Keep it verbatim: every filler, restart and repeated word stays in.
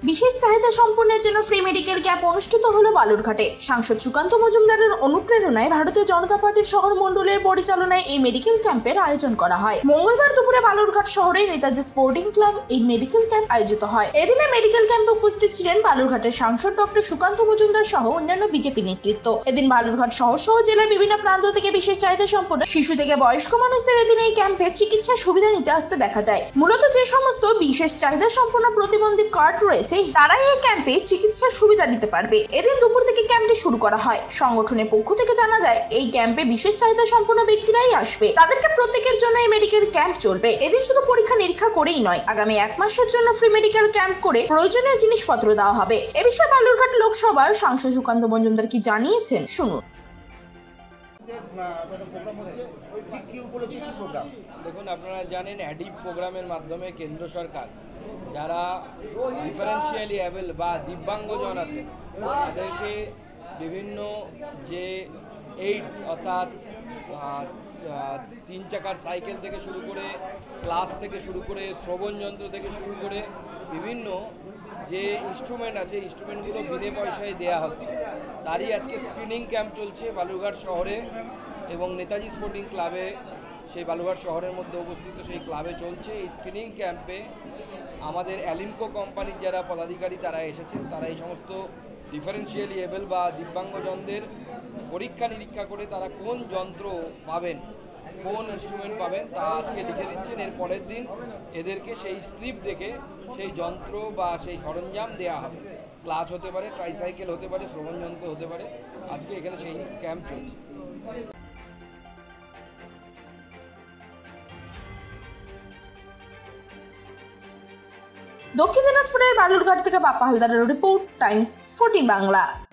বিশেষ চাহিদা সম্পন্নের জন্য ফ্রি মেডিকেল ক্যাম্প অনুষ্ঠিত হলো বালুরঘাটে। সাংসদ সুকান্ত মজুমদারের অনুপ্রেরণায় ভারতীয় জনতা পার্টির শহর মণ্ডলের পরিচালনায় এই মেডিকেল ক্যাম্পের আয়োজন করা হয়। মঙ্গলবার দুপুরে বালুরঘাট শহরে নেতাজি স্পোর্টিং ক্লাব এই মেডিকেল ক্যাম্প আয়োজিত হয়। এদিনে মেডিকেল ক্যাম্পে উপস্থিত ছিলেন বালুরঘাটের সাংসদ ডক্টর সুকান্ত মজুমদার সহ অন্যান্য বিজেপি নেতৃত্ব। এদিন বালুরঘাট শহর সহ জেলার বিভিন্ন প্রান্ত থেকে বিশেষ চাহিদা সম্পন্ন শিশু থেকে বয়স্ক মানুষদের এদিন এই ক্যাম্পে চিকিৎসার সুবিধা নিতে আসতে দেখা যায়। মূলত যে সমস্ত বিশেষ চাহিদা সম্পন্ন প্রতিবন্ধী কার্ড রয়েছে তারাই এই ক্যাম্পে চিকিৎসার সুবিধা নিতে পারবে। এদিন দুপুর থেকে ক্যাম্পটি শুরু করা হয়। সংগঠনের পক্ষ থেকে জানা যায় এই ক্যাম্পে বিশেষ চাহিদা সম্পন্ন ব্যক্তিরাই আসবে। তাদেরকে প্রত্যেকের জন্য এই মেডিকেল ক্যাম্প চলবে। এদিন শুধু পরীক্ষা নিরীক্ষা করেই নয়, আগামী এক মাসের জন্য ফ্রি মেডিকেল ক্যাম্প করে প্রয়োজনীয় জিনিসপত্র দেওয়া হবে। এ বিষয়ে বালুরঘাট লোকসভার সাংসদ সুকান্ত মজুমদার কি জানিয়েছেন শুনুন। দেখুন, আপনারা জানেন অ্যাডিপ প্রোগ্রামের মাধ্যমে কেন্দ্র সরকার যারা ডিফারেন্সিয়ালি অ্যাবেল বা দিব্যাঙ্গজন আছে তাদেরকে বিভিন্ন যে এইডস অর্থাৎ তিন চাকার সাইকেল থেকে শুরু করে ক্লাস থেকে শুরু করে শ্রবণ যন্ত্র থেকে শুরু করে বিভিন্ন যে ইনস্ট্রুমেন্ট আছে ইনস্ট্রুমেন্টগুলো বিনে পয়সায় দেয়া হচ্ছে। তারই আজকে স্ক্রিনিং ক্যাম্প চলছে বালুরঘাট শহরে এবং নেতাজি স্পোর্টিং ক্লাবে, সেই বালুরঘাট শহরের মধ্যে অবস্থিত সেই ক্লাবে চলছে। এই স্ক্রিনিং ক্যাম্পে আমাদের অ্যালিমকো কোম্পানির যারা পদাধিকারী তারা এসেছেন, তারা এই সমস্ত ডিফারেন্সিয়ালি এবেল বা দিব্যাঙ্গজনদের পরীক্ষা নিরীক্ষা করে তারা কোন যন্ত্র পাবেন, কোন ইনস্ট্রুমেন্ট পাবেন তা আজকে লিখে দিচ্ছেন। এর পরের দিন এদেরকে সেই স্লিপ দেখে সেই যন্ত্র বা সেই সরঞ্জাম দেওয়া হবে। ক্লাচ হতে পারে, ট্রাইসাইকেল হতে পারে, শ্রবণ যন্ত্র হতে পারে। আজকে এখানে সেই ক্যাম্প চলছে। দক্ষিণ দিনাজপুরের বালুরঘাট থেকে বাপ্পা হালদারের রিপোর্ট, টাইমস ফোরটিন বাংলা।